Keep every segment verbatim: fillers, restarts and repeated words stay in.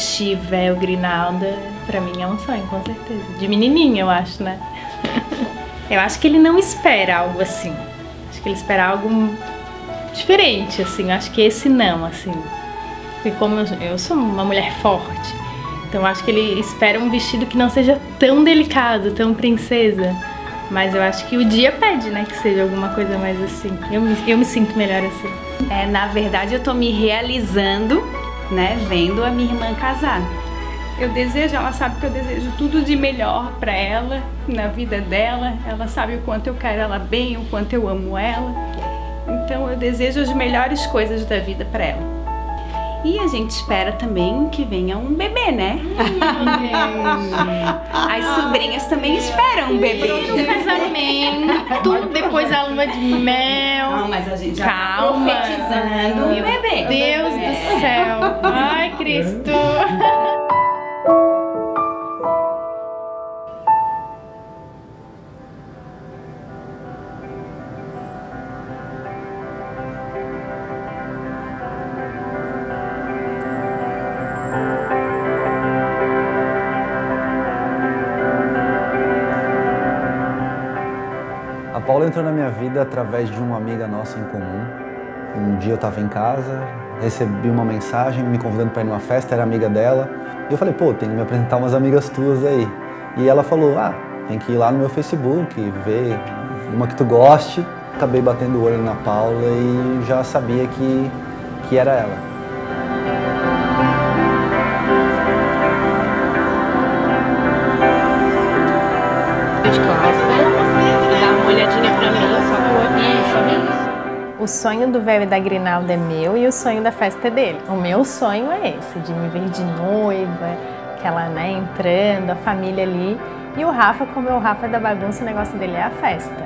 vestir véu grinalda, pra mim é um sonho, com certeza. De menininha, eu acho, né? Eu acho que ele não espera algo assim. Acho que ele espera algo diferente, assim. Eu acho que esse não, assim. Porque como eu, eu sou uma mulher forte, então eu acho que ele espera um vestido que não seja tão delicado, tão princesa. Mas eu acho que o dia pede, né, que seja alguma coisa mais assim. Eu, eu me sinto melhor assim. É, na verdade, eu tô me realizando, né, vendo a minha irmã casar. Eu desejo, ela sabe que eu desejo tudo de melhor pra ela, na vida dela. Ela sabe o quanto eu quero ela bem, o quanto eu amo ela. Então eu desejo as melhores coisas da vida pra ela. E a gente espera também que venha um bebê, né? As sobrinhas também esperam um bebê. Um casamento, depois a lua de mel. Não, mas a gente já calma, tá profetizando um bebê. Deus do céu. Ai, Cristo. A Paula entrou na minha vida através de uma amiga nossa em comum. Um dia eu estava em casa, recebi uma mensagem me convidando para ir numa festa, era amiga dela. E eu falei, pô, tem que me apresentar umas amigas tuas aí. E ela falou, ah, tem que ir lá no meu Facebook, ver uma que tu goste. Acabei batendo o olho na Paula e já sabia que, que era ela. O sonho do véu e da grinalda é meu e o sonho da festa é dele. O meu sonho é esse, de me ver de noiva, aquela, né, entrando, a família ali. E o Rafa, como é o Rafa da bagunça, o negócio dele é a festa.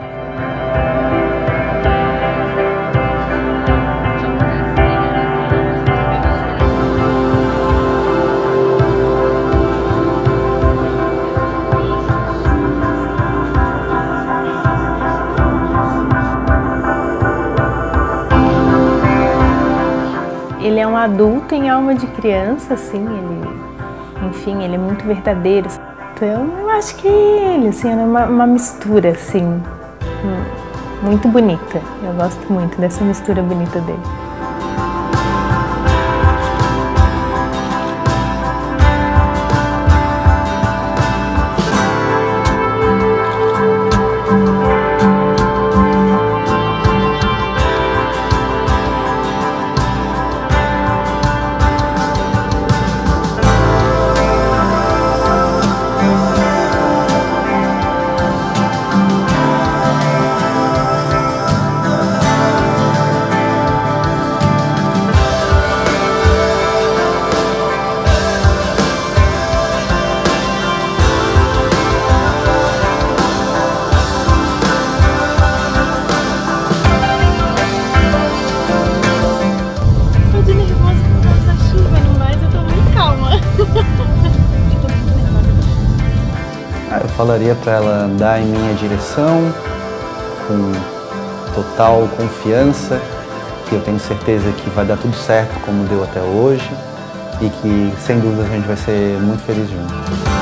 Ele é um adulto em alma de criança, assim, ele, enfim, ele é muito verdadeiro. Então, eu acho que ele, assim, é uma, uma mistura, assim, muito bonita. Eu gosto muito dessa mistura bonita dele. Eu falaria para ela andar em minha direção com total confiança, que eu tenho certeza que vai dar tudo certo como deu até hoje e que sem dúvida a gente vai ser muito feliz juntos.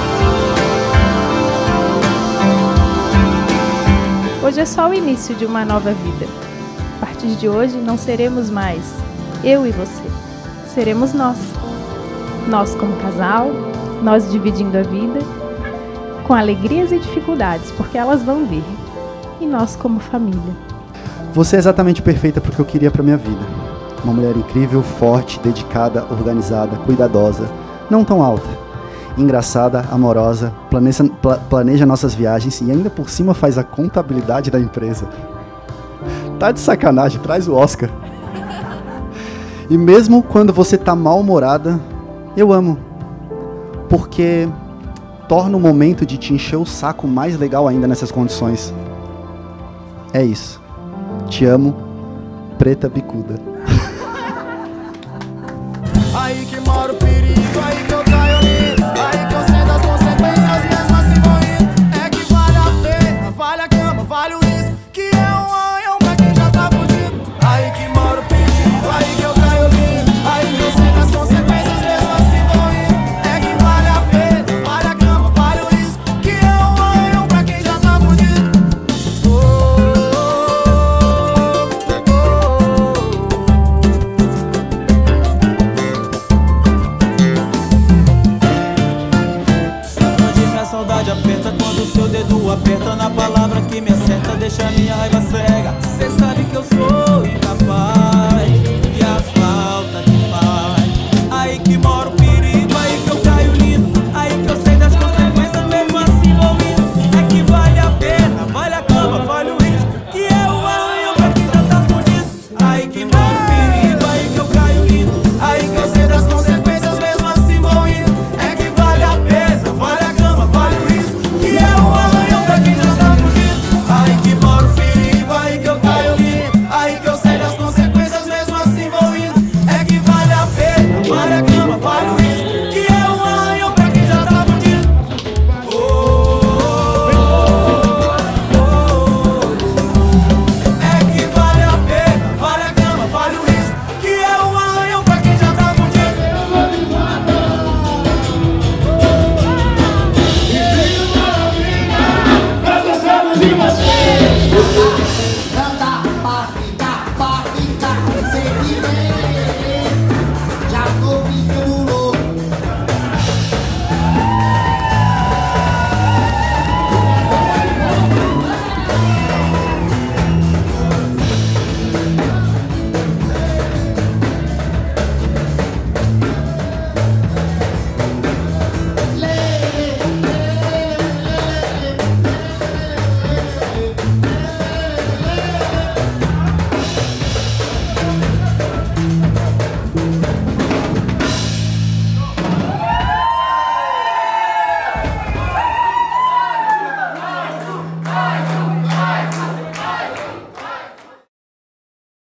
Hoje é só o início de uma nova vida. A partir de hoje não seremos mais eu e você, seremos nós. Nós como casal, nós dividindo a vida, com alegrias e dificuldades, porque elas vão vir. E nós como família. Você é exatamente perfeita para o que eu queria para minha vida. Uma mulher incrível, forte, dedicada, organizada, cuidadosa, não tão alta. Engraçada, amorosa, planeja, pla, planeja nossas viagens e ainda por cima faz a contabilidade da empresa. Tá de sacanagem, traz o Oscar. E mesmo quando você tá mal-humorada, eu amo. Porque torna o momento de te encher o saco mais legal ainda nessas condições. É isso. Te amo, preta bicuda. Aí que mora o perigo, aí que eu caio lindo, aí que eu sei das consequências mesmo assim vou indo. É que vale a pena, vale a cama, vale o risco, que é um anhão pra quem já tá fudido. Aí que mora o perigo, aí que eu caio lindo, aí que eu sei das consequências mesmo assim vou indo. meu dedo aperta na palavra que me acerta, deixa minha raiva cega.